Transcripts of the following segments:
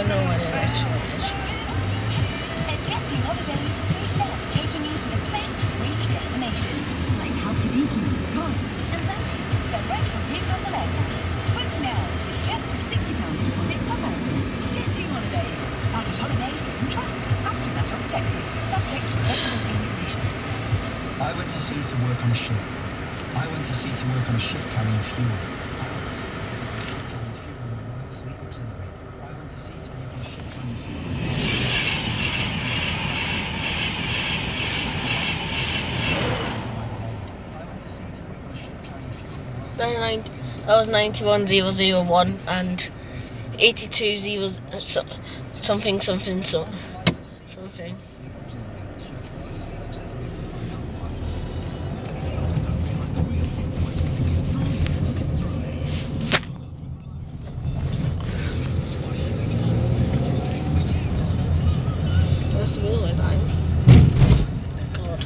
don't know what it actually is. At Jetty Holidays, we love taking you to the best Greek destinations like Halkidiki, Kos, and Zante, direct from Newcastle Airport. Book now with just £60 deposit per person. Jetty Holidays. Package holidays you can trust. After that are protected. Subject to availability conditions. I went to sea to work on a ship. I went to sea to work on a ship carrying fuel. That was 91001 and 8200 something. That's the railway line. God.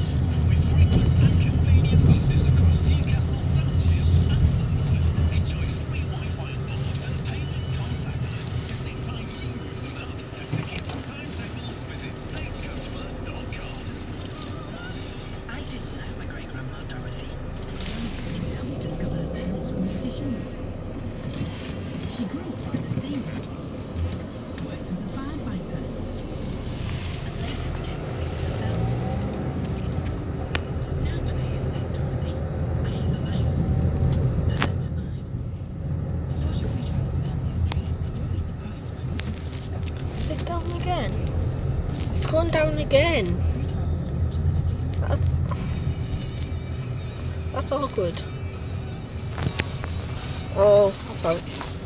Down again. It's gone down again. That's awkward. Oh, about.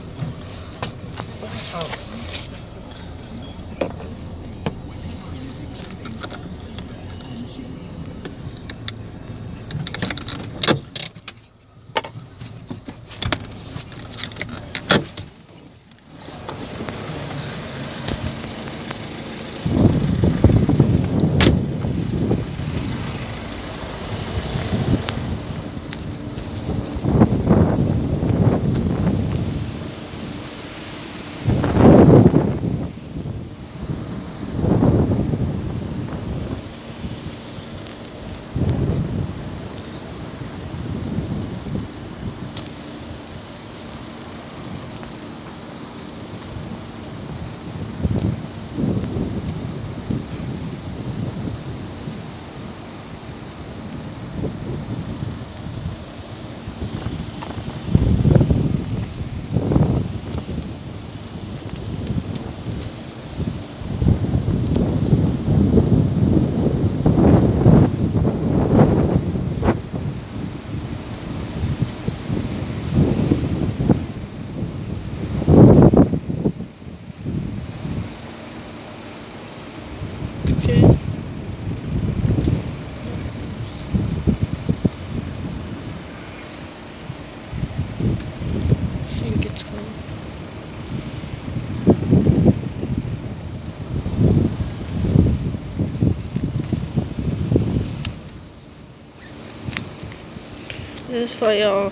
This is for your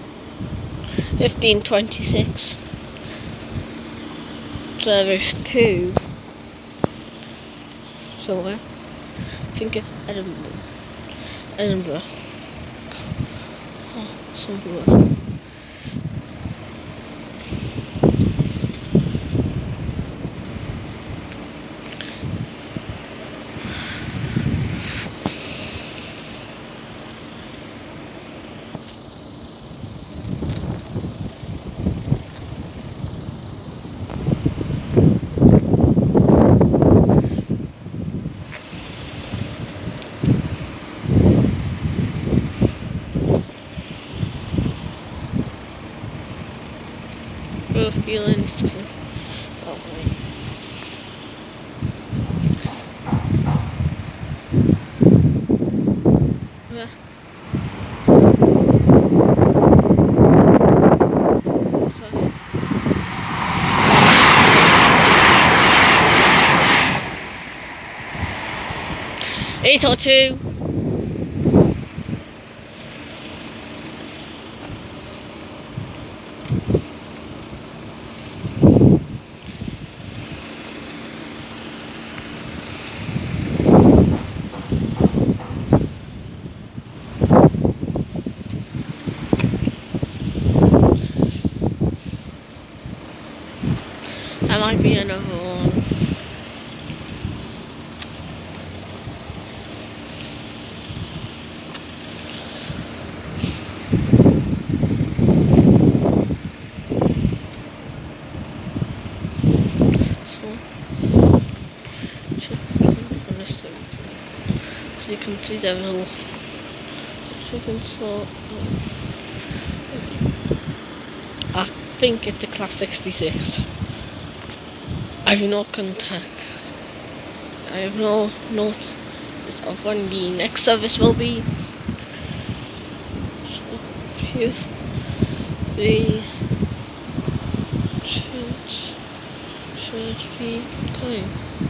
1526 service to somewhere. I think it's Edinburgh. Oh, somewhere. Real feelings. Oh boy. Yeah. 802. There might be another one. So you can see the little chicken sort. I think it's a class 66. I have no contact. I have no notice of when the next service will be. So here they should be coming.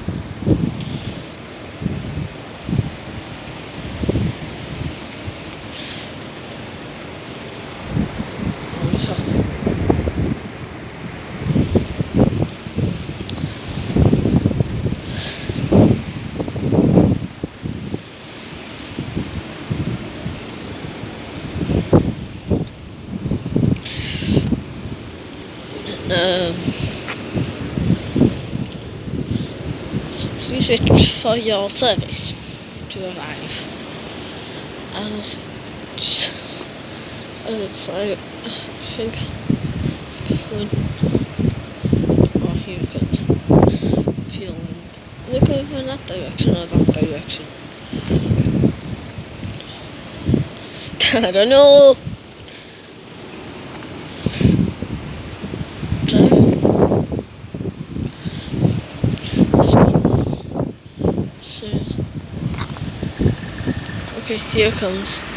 So please wait for your service to arrive. And it's I think it's good. Oh, here it comes. Feeling. Look over in that direction or that direction. I don't know. Okay, here it comes.